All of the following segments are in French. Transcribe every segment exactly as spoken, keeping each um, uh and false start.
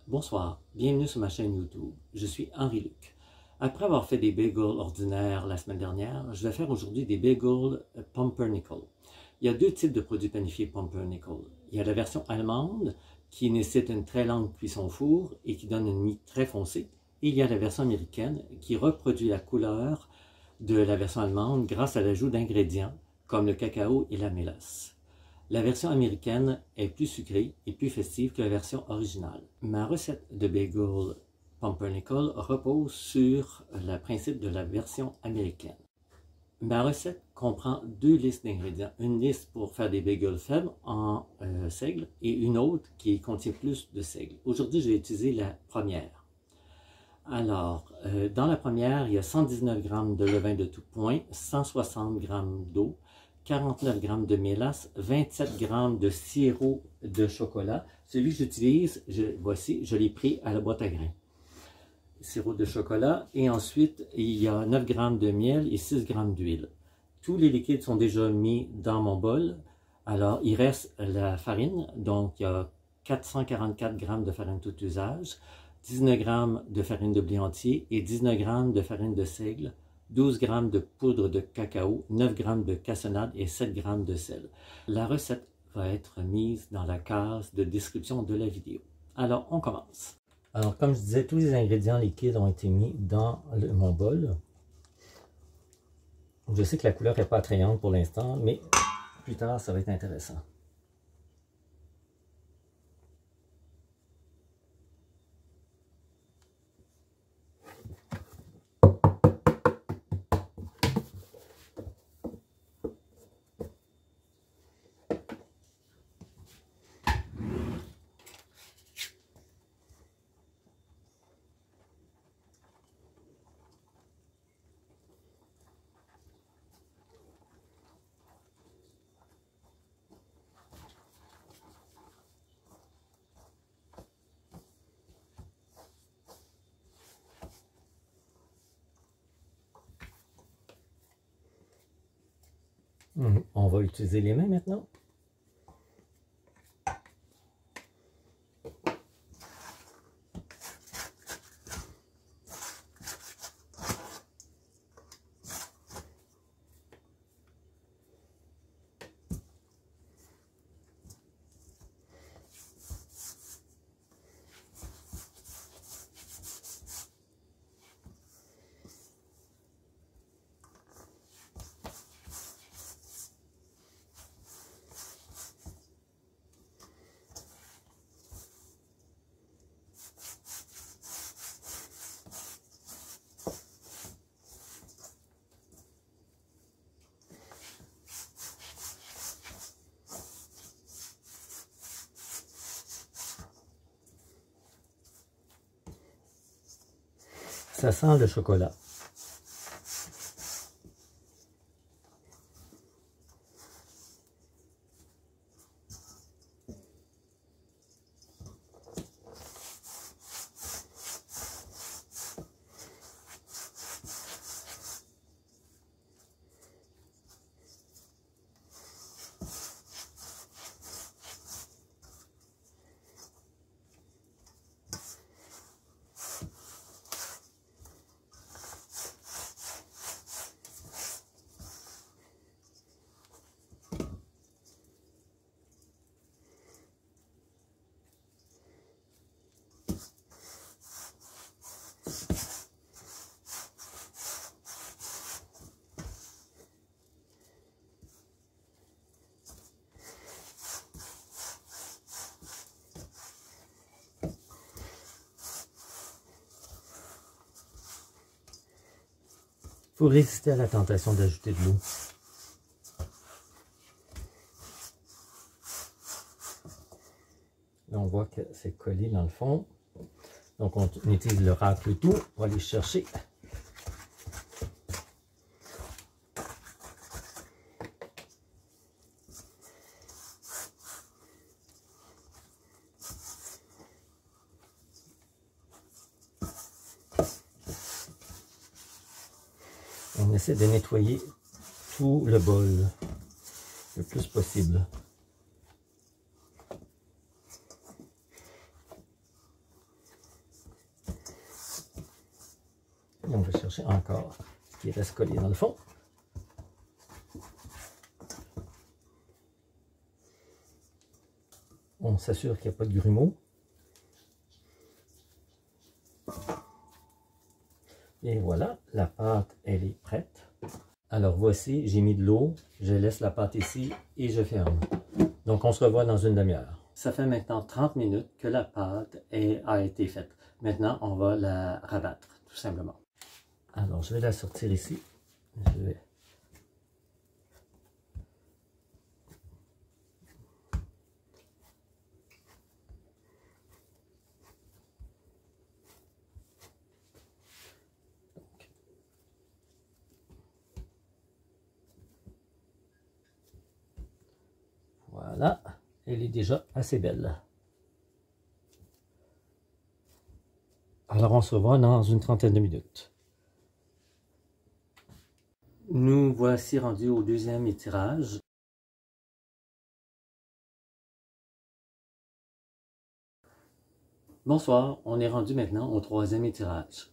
Bonsoir, bienvenue sur ma chaîne YouTube. Je suis Henri Luc. Après avoir fait des bagels ordinaires la semaine dernière, je vais faire aujourd'hui des bagels Pumpernickel. Il y a deux types de produits panifiés Pumpernickel. Il y a la version allemande qui nécessite une très longue cuisson au four et qui donne une mie très foncée. Et il y a la version américaine qui reproduit la couleur de la version allemande grâce à l'ajout d'ingrédients comme le cacao et la mélasse. La version américaine est plus sucrée et plus festive que la version originale. Ma recette de bagel Pumpernickel repose sur le principe de la version américaine. Ma recette comprend deux listes d'ingrédients. Une liste pour faire des bagels faibles en euh, seigle et une autre qui contient plus de seigle. Aujourd'hui, je vais utiliser la première. Alors, euh, dans la première, il y a cent dix-neuf grammes de levain de tout point, cent soixante grammes d'eau, quarante-neuf grammes de mélasse, vingt-sept grammes de sirop de chocolat. Celui que j'utilise, je, voici, je l'ai pris à la boîte à grains. Sirop de chocolat. Et ensuite, il y a neuf grammes de miel et six grammes d'huile. Tous les liquides sont déjà mis dans mon bol. Alors, il reste la farine. Donc, il y a quatre cent quarante-quatre grammes de farine tout usage, dix-neuf grammes de farine de blé entier et dix-neuf grammes de farine de seigle, douze grammes de poudre de cacao, neuf grammes de cassonade et sept grammes de sel. La recette va être mise dans la case de description de la vidéo. Alors, on commence. Alors, comme je disais, tous les ingrédients liquides ont été mis dans le, mon bol. Je sais que la couleur n'est pas attrayante pour l'instant, mais plus tard, ça va être intéressant. On va utiliser les mains maintenant. Ça sent le chocolat. Il faut résister à la tentation d'ajouter de l'eau. Là, on voit que c'est collé dans le fond. Donc, on utilise le racle-tout pour aller chercher. On essaie de nettoyer tout le bol le plus possible. Et on va chercher encore ce qui reste collé dans le fond. On s'assure qu'il n'y a pas de grumeaux. Et voilà, la pâte, elle est prête. Alors voici, j'ai mis de l'eau, je laisse la pâte ici et je ferme. Donc on se revoit dans une demi-heure. Ça fait maintenant trente minutes que la pâte est, a été faite. Maintenant, on va la rabattre, tout simplement. Alors je vais la sortir ici. Je vais... Voilà, elle est déjà assez belle. Alors on se revoit dans une trentaine de minutes. Nous voici rendus au deuxième étirage. Bonsoir, on est rendu maintenant au troisième étirage.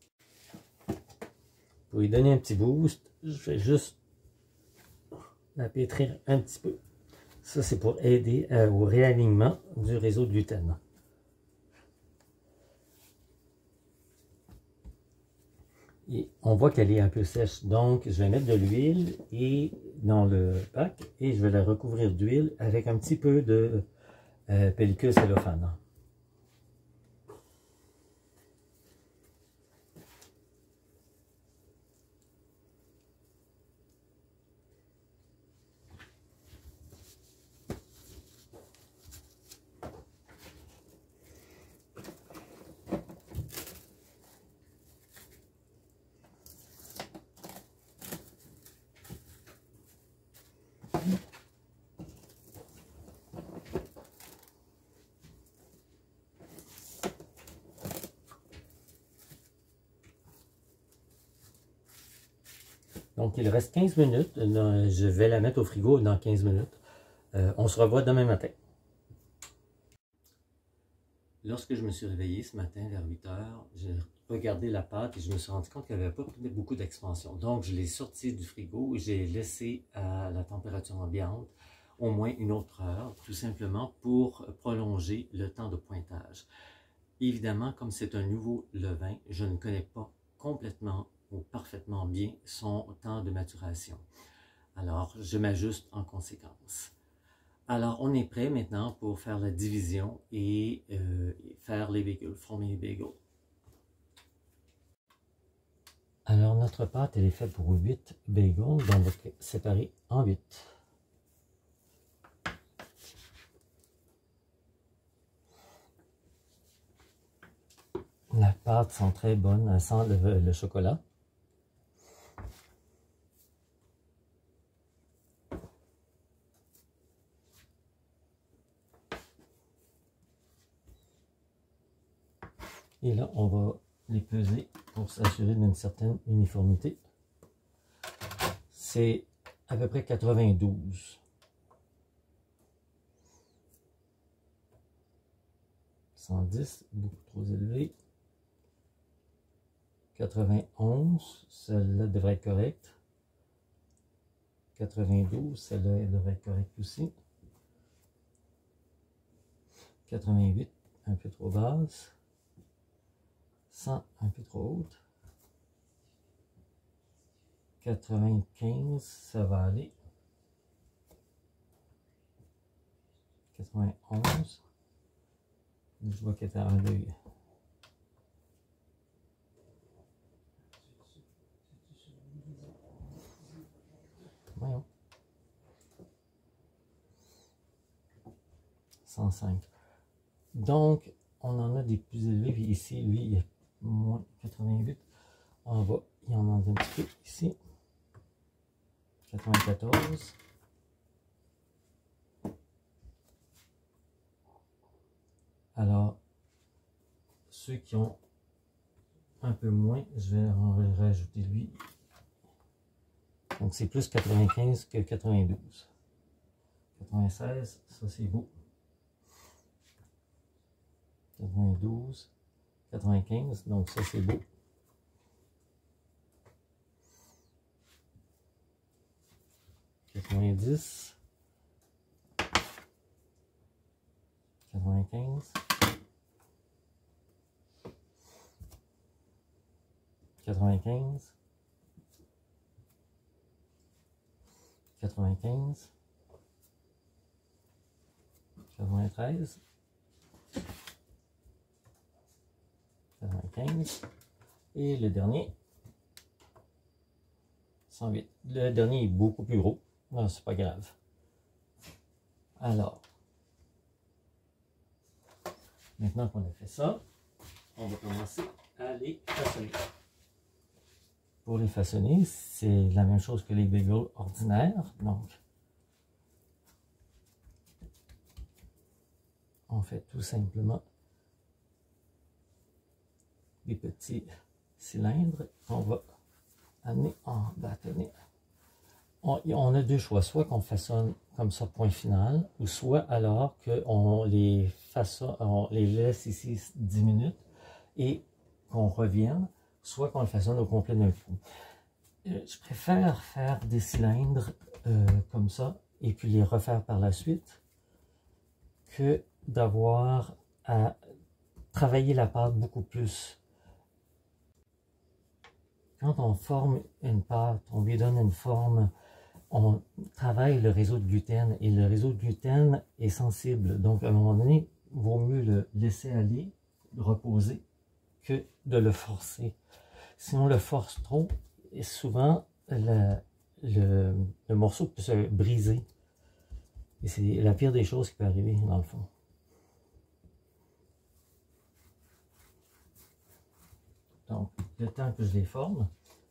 Pour lui donner un petit boost, je vais juste la pétrir un petit peu. Ça, c'est pour aider euh, au réalignement du réseau de gluten. Et on voit qu'elle est un peu sèche, donc je vais mettre de l'huile et dans le pack et je vais la recouvrir d'huile avec un petit peu de euh, pellicule cellophane. Donc, il reste quinze minutes. Je vais la mettre au frigo dans quinze minutes. Euh, on se revoit demain matin. Lorsque je me suis réveillé ce matin vers huit heures, j'ai regardé la pâte et je me suis rendu compte qu'elle n'avait pas beaucoup d'expansion. Donc, je l'ai sortie du frigo et j'ai laissé à la température ambiante au moins une autre heure, tout simplement pour prolonger le temps de pointage. Évidemment, comme c'est un nouveau levain, je ne connais pas complètement ou parfaitement bien son temps de maturation. Alors, je m'ajuste en conséquence. Alors, on est prêt maintenant pour faire la division et euh, faire les bagels, former les bagels. Alors, notre pâte, elle est faite pour huit bagels, donc on va séparer en huit. La pâte sent très bonne, elle sent le, le chocolat. Et là, on va les peser pour s'assurer d'une certaine uniformité. C'est à peu près quatre-vingt-douze. cent dix, beaucoup trop élevé. quatre-vingt-onze, celle-là devrait être correcte. quatre-vingt-douze, celle-là devrait être correcte aussi. quatre-vingt-huit, un peu trop basse. cent, un peu trop haute. quatre-vingt-quinze, ça va aller. quatre-vingt-onze. Je vois qu'elle est à un deuil. Voyons. cent cinq. Donc, on en a des plus élevés. Puis ici, lui, il y a moins quatre-vingt-huit. En bas, il y en a un petit peu ici. quatre-vingt-quatorze. Alors, ceux qui ont un peu moins, je vais en rajouter lui. Donc, c'est plus quatre-vingt-quinze que quatre-vingt-douze. quatre-vingt-seize, ça c'est beau. quatre-vingt-douze, quatre-vingt-quinze, donc ça c'est beau. quatre-vingt-dix, quatre-vingt-quinze, quatre-vingt-quinze, quatre-vingt-quinze, quatre-vingt-treize, quatre-vingt-quinze, et le dernier, cent huit. Le dernier est beaucoup plus gros. Non, c'est pas grave. Alors, maintenant qu'on a fait ça, on va commencer à les façonner. Pour les façonner, c'est la même chose que les bagels ordinaires. Donc, on fait tout simplement des petits cylindres qu'on va amener en bâtonnet. On, on a deux choix, soit qu'on façonne comme ça, point final, ou soit alors qu'on les façonne, on les laisse ici dix minutes et qu'on revienne, soit qu'on le façonne au complet d'un coup. Je préfère faire des cylindres euh, comme ça et puis les refaire par la suite que d'avoir à travailler la pâte beaucoup plus. Quand on forme une pâte, on lui donne une forme, on travaille le réseau de gluten et le réseau de gluten est sensible. Donc, à un moment donné, il vaut mieux le laisser aller, le reposer, que de le forcer. Si on le force trop, souvent, le, le, le morceau peut se briser. Et c'est la pire des choses qui peut arriver, dans le fond. Donc, le temps que je les forme,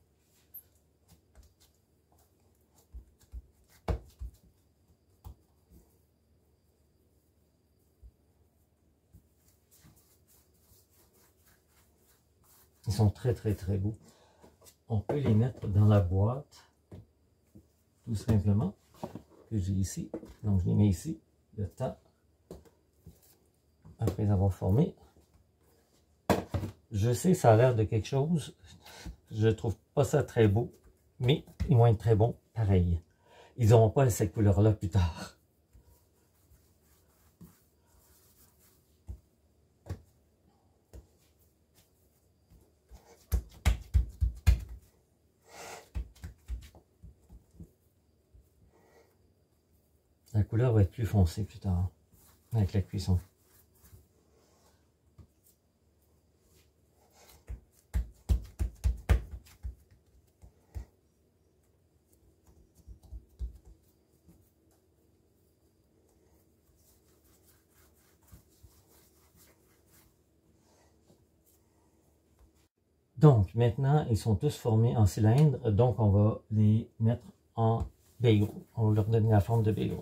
ils sont très très très beaux. On peut les mettre dans la boîte, tout simplement, que j'ai ici. Donc je les mets ici, le temps, après avoir formé. Je sais, ça a l'air de quelque chose, je trouve pas ça très beau, mais ils vont être très bons pareil. Ils n'auront pas cette couleur-là plus tard. La couleur va être plus foncée plus tard, avec la cuisson. Donc, maintenant, ils sont tous formés en cylindre, donc on va les mettre en bagel. On va leur donner la forme de bagel.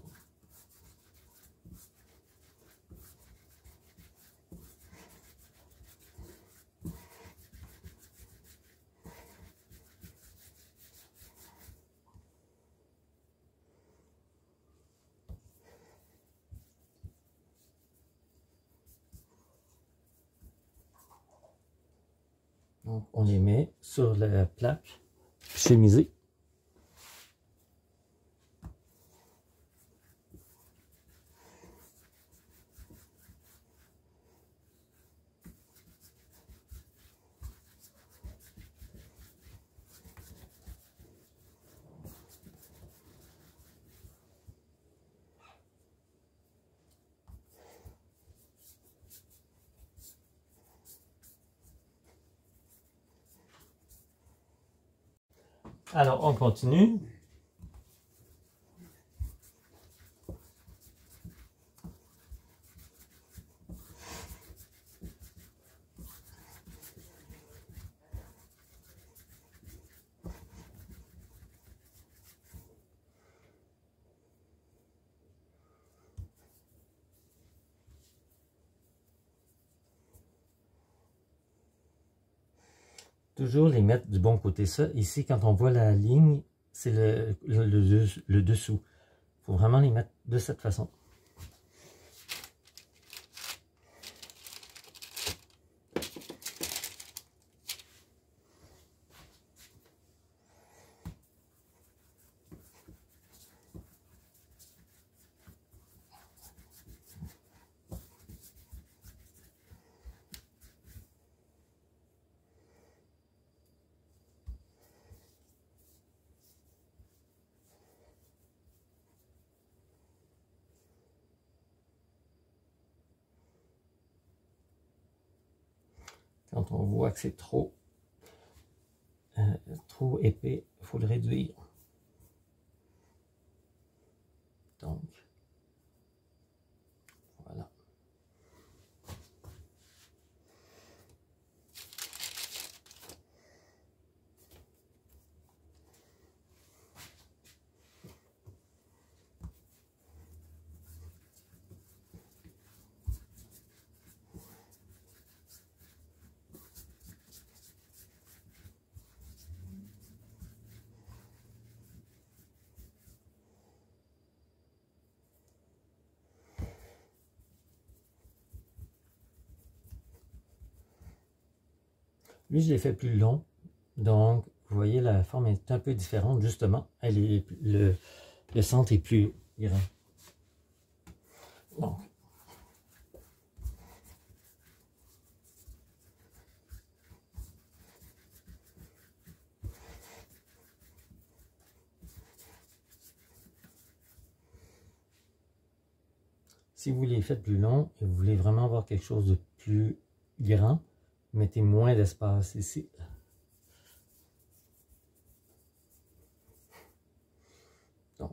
Donc, on les met sur la plaque chemisée. Alors, on continue. Toujours les mettre du bon côté. Ça, ici, quand on voit la ligne, c'est le, le, le, le dessous. Il faut vraiment les mettre de cette façon. Quand on voit que c'est trop, euh, trop épais, il faut le réduire. Donc, voilà. Lui, je l'ai fait plus long, donc vous voyez la forme est un peu différente, justement. Elle est, le, le centre est plus grand. Donc, si vous les faites plus long et vous voulez vraiment avoir quelque chose de plus grand, mettez moins d'espace ici. Donc,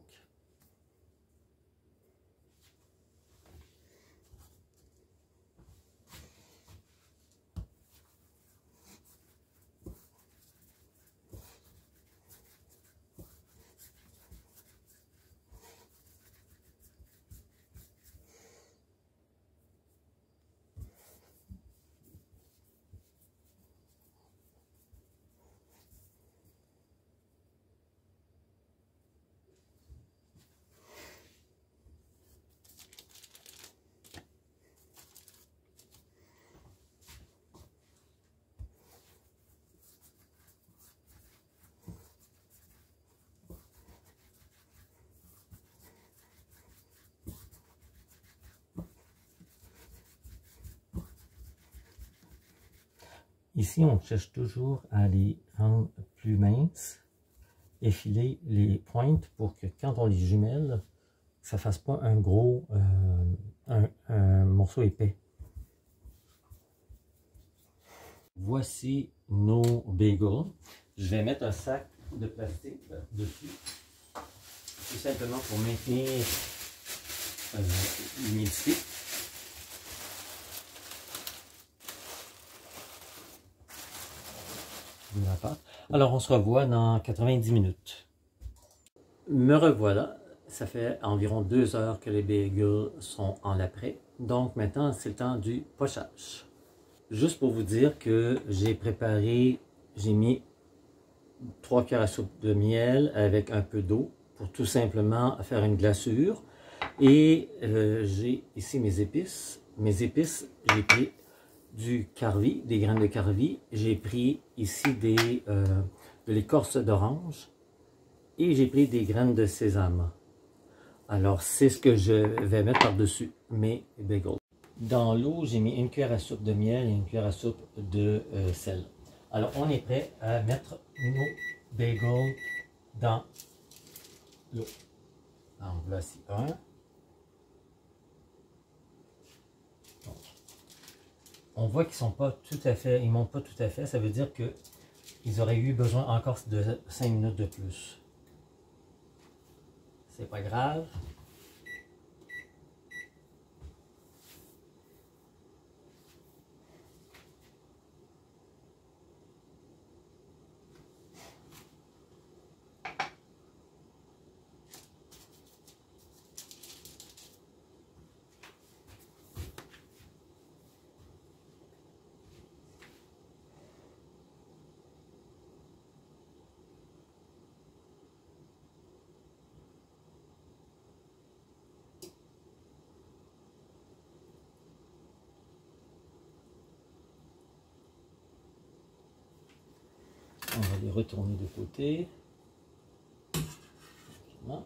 ici, on cherche toujours à les rendre plus minces, effiler les pointes pour que quand on les jumelle, ça ne fasse pas un gros euh, un, un morceau épais. Voici nos bagels. Je vais mettre un sac de plastique dessus, tout simplement pour maintenir euh, l'humidité. Alors, on se revoit dans quatre-vingt-dix minutes. Me revoilà. Ça fait environ deux heures que les bagels sont en après. Donc, maintenant, c'est le temps du pochage. Juste pour vous dire que j'ai préparé, j'ai mis trois cuillères à soupe de miel avec un peu d'eau pour tout simplement faire une glaçure. Et euh, j'ai ici mes épices. Mes épices, j'ai pris du carvi, des graines de carvi. J'ai pris ici des, euh, de l'écorce d'orange et j'ai pris des graines de sésame. Alors, c'est ce que je vais mettre par-dessus mes bagels. Dans l'eau, j'ai mis une cuillère à soupe de miel et une cuillère à soupe de euh, sel. Alors, on est prêt à mettre nos bagels dans l'eau. En voici un. Donc, on voit qu'ils sont pas tout à fait, ils montent pas tout à fait. Ça veut dire que ils auraient eu besoin encore de cinq minutes de plus. C'est pas grave. On va les retourner de côté. Tranquillement.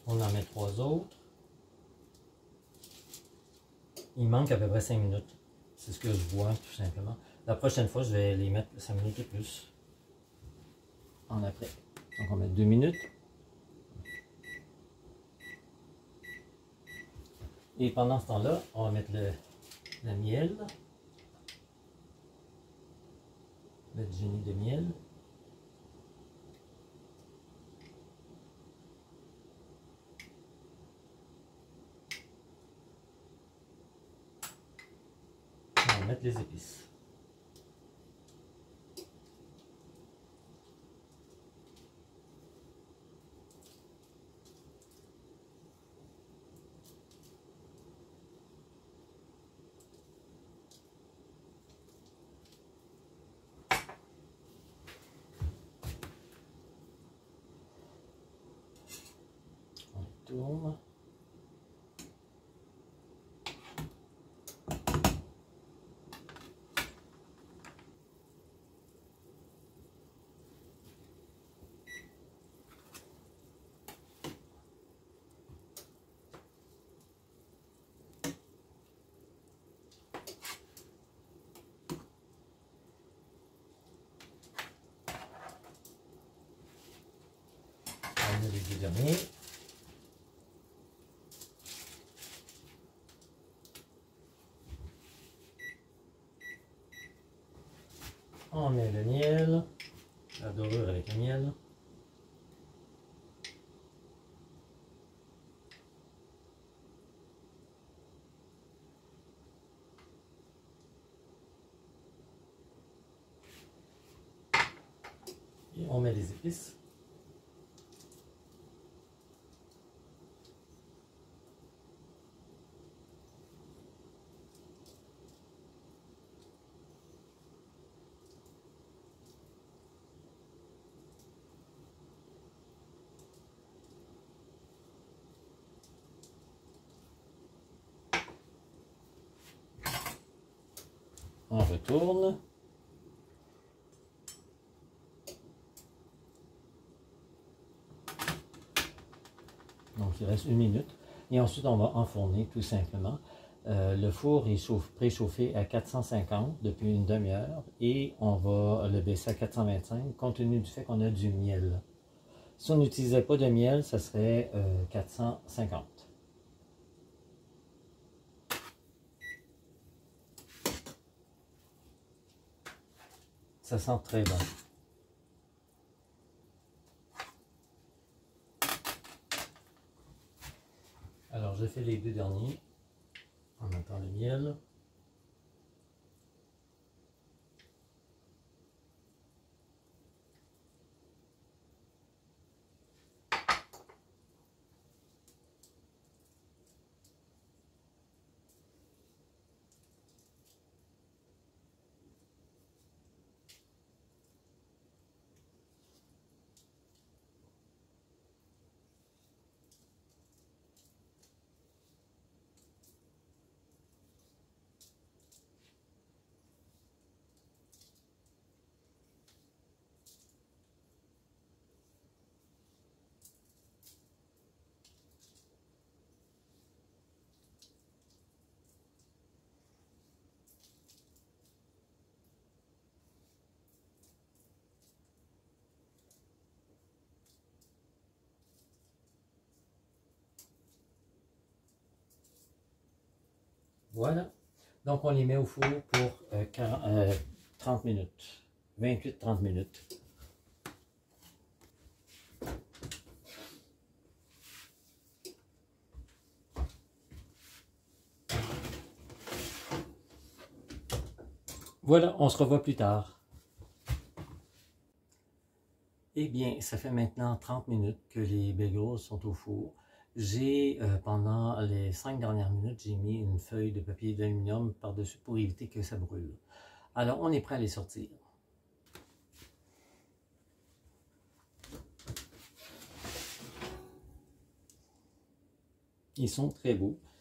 On en met trois autres. Il manque à peu près cinq minutes. C'est ce que je vois tout simplement. La prochaine fois, je vais les mettre cinq minutes et plus. En après. Donc on met deux minutes. Et pendant ce temps-là, on va mettre le, le miel. Mettre du génie de miel. On va mettre les épices. On tourne. On met les deux derniers. On met le miel, la dorure avec le miel. Et on met les épices. On retourne. Donc il reste une minute. Et ensuite on va enfourner tout simplement. Euh, le four est préchauffé à quatre cent cinquante depuis une demi-heure et on va le baisser à quatre cent vingt-cinq compte tenu du fait qu'on a du miel. Si on n'utilisait pas de miel, ça serait euh, quatre cent cinquante. Ça sent très bon. Alors, je fais les deux derniers. On entend le miel. Voilà. Donc, on les met au four pour euh, quarante, euh, trente minutes. vingt-huit à trente minutes. Voilà, on se revoit plus tard. Eh bien, ça fait maintenant trente minutes que les bagels sont au four. J'ai, euh, pendant les cinq dernières minutes, j'ai mis une feuille de papier d'aluminium par-dessus pour éviter que ça brûle. Alors, on est prêt à les sortir. Ils sont très beaux.